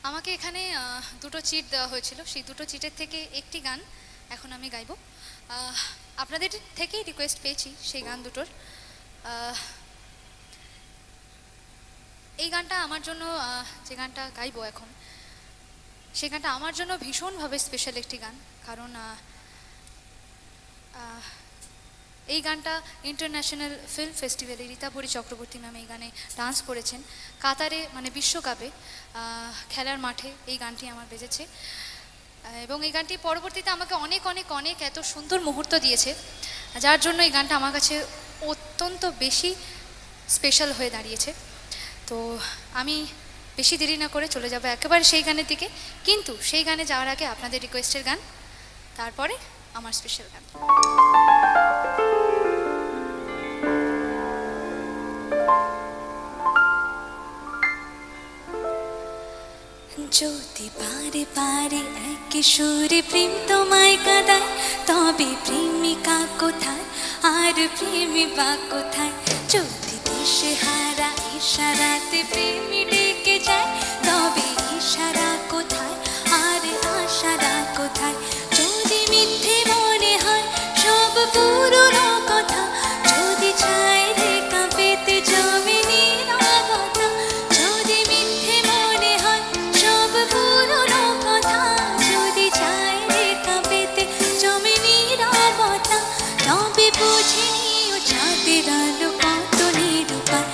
আমাকে এখানে দুটো চিট দেওয়া হয়েছিল, সেই দুটো চিটের থেকে একটি গান এখন আমি গাইব। আপনাদের থেকেই রিকোয়েস্ট পেয়েছি সেই গান দুটোর। এই গানটা আমার জন্য, যে গানটা গাইব এখন, সেই গানটা আমার জন্য ভীষণভাবে স্পেশাল একটি গান। কারণ এই গানটা ইন্টারন্যাশনাল ফিল্ম ফেস্টিভ্যালে রীতা ভরি চক্রবর্তী ম্যাম এই গানে ডান্স করেছেন। কাতারে মানে বিশ্বকাপে খেলার মাঠে এই গানটি আমার বেজেছে, এবং এই গানটি পরবর্তীতে আমাকে অনেক অনেক অনেক এত সুন্দর মুহূর্ত দিয়েছে, যার জন্য এই গানটা আমার কাছে অত্যন্ত বেশি স্পেশাল হয়ে দাঁড়িয়েছে। তো আমি বেশি দেরি না করে চলে যাব একেবারে সেই গানের দিকে, কিন্তু সেই গানে যাওয়ার আগে আপনাদের রিকোয়েস্টের গান, তারপরে আমার স্পেশাল গান। যদি বারে বারে এক সুরে প্রেম তোমায় কাঁদায়, তবে প্রেমিকা কোথায় আর প্রেমী বা কোথায়? যদি দেশে হারা ইশারাতে প্রেমী ডেকে যায়, তবে ইশারা কোথায় আর আশারা কোথায়? যদি মিথ্যে মনে হয় সব পুরনো কথা, যদি চায় রেখা পেতে জমে নীরবতা, যদি মিথ্যে মনে হয় সব পুরনো কথা, যদি চায় রেখা পেতে জমে নীরবতা, তবে বুঝে নিও চাঁদের আলো কত নিরূপায়।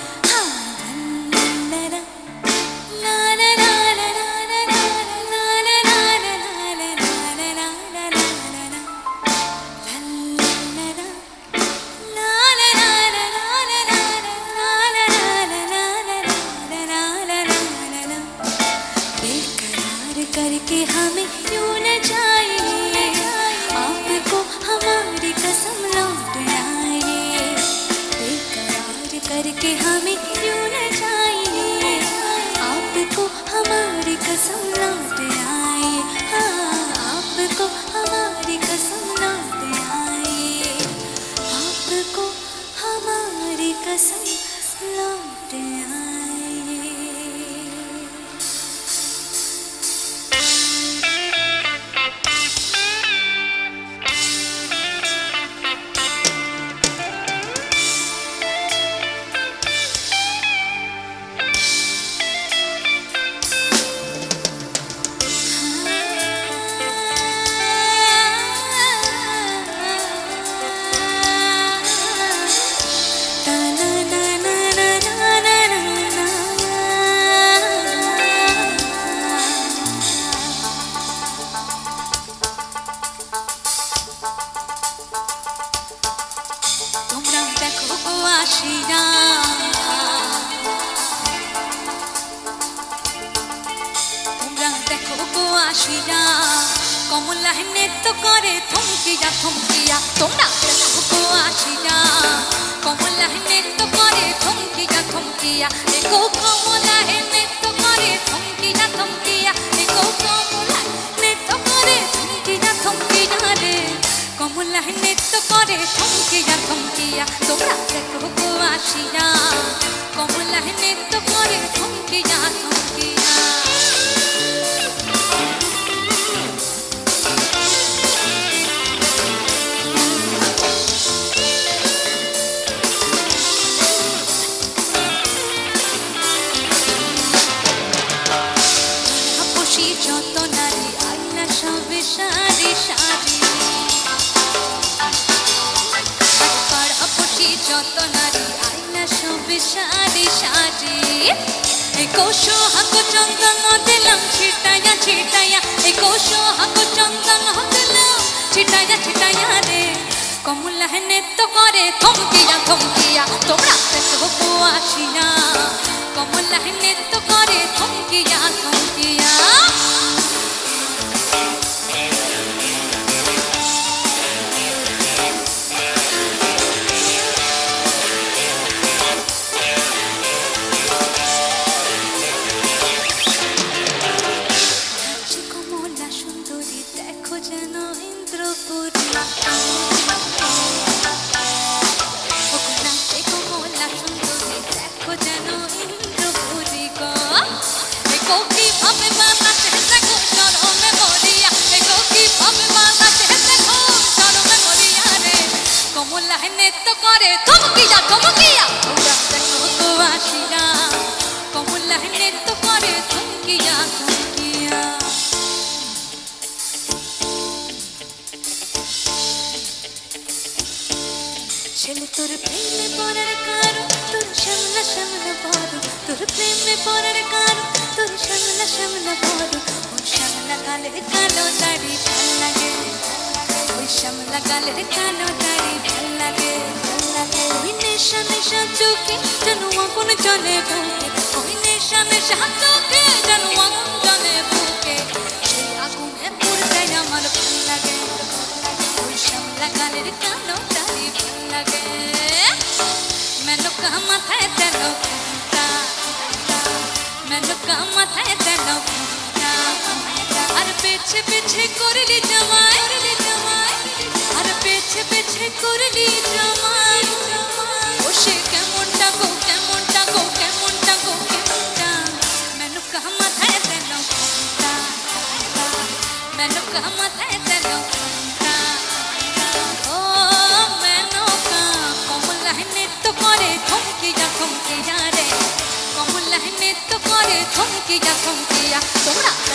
करके हमें यूं न जाइए, आपको हमारी कसम लौट आए। बेकरार करके हमें यूं न जाइए, आपको हमारी कसम लौट आए। हाँ, आपको हमारी कसम लौट आए, आपको हमारी कसम लौट आए। কমলা নৃত্য করে থমকিয়া থমকিয়া, তোমরা দেখো আসিয়া। কমলা নৃত্য করে থমকিয়া থমকিয়া, দেখো কমলা নৃত্য করে থমকিয়া থমকিয়া, দেখো কমলা নৃত্য করে থমকিয়া থমকিয়া রে। কমলা নৃত্য করে থমকিয়া থমকিয়া, তোমরা দেখো আসিয়া। কমলা নৃত্য করে থমকিয়া থমকিয়া। যত নারী আইনা সবে সারি সারি, পাড়াপড়শি যত নারী আইনা সবে সারি সারি। কৌশো হাকো চন্দন দিলাম ছিটাইয়া ছিটাইয়া, কৌশো হাকো চন্দন দিলাম ছিটাইয়া ছিটাইয়া রে। কমলা নৃত্য করে থমকিয়া থমকিয়া, তোমরা দেখো আসিয়া। কমলা নৃত্য করে থমকিয়া থমকিয়া। কমলা সুন্দরী দেখো যেন ইন্দ্রপুরী, কমলা সুন্দরী দেখো যেন ইন্দ্রপুরী গো। কবি ভাবে পরার কারণ তোর শ্যামলা শ্যামলা বড় ওই শ্যামলা গালের কালো দাড়ি ভাল লাগে ওই শ্যামলা গালের কালো দাড়ি ভাল লাগে ওই নেশা নেশা চোখে যেন আগুন জ্বলে বুকে ওই নেশা নেশা চোখে যেন আগুন জ্বলে বুকে সেই আগুনে পুড়তে আমার ভাল লাগে ওই শ্যামলা গালের কালো দাড়ি ভাল লাগে मैंने कहा माथा तेलो मैंने कहा माथा तेलो अरे पीछे पीछे कोरली जमाई अरे पीछे पीछे कोरली जमाई ओशे केमोंटा गो केमोंटा गो केमोंटा गो केमोंटा मैंने कहा माथा तेलो मैंने कहा माथा तेलो थमकी जा रे कमला ने तो करे थमकी जा তোমরা